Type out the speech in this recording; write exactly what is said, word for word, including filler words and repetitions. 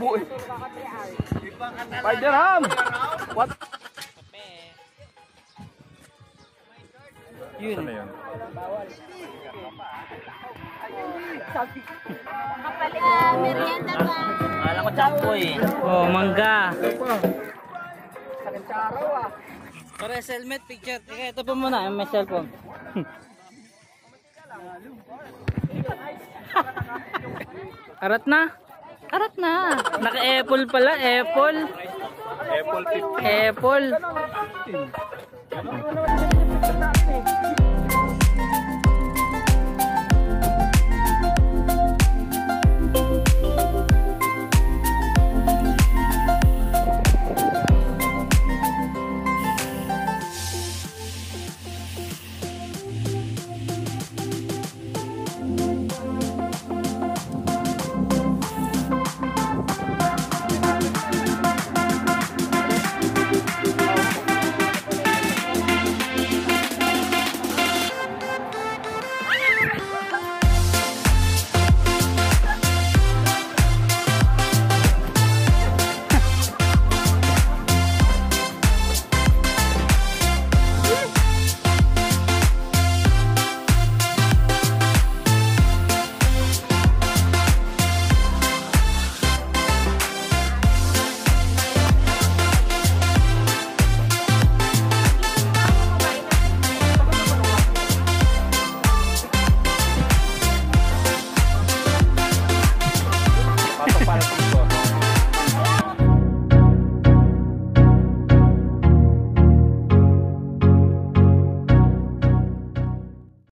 libo eh. five dirham. What? Yun. Ano yun? Ah, merienda pa. Alam ko champoy. Oh, mangga. Sakit sa araw ah. Para helmet picture. Teka, ito pa muna, may cellphone. Arat na. Arat na. Naka-apple pala, apple. Apple fifty. Apple.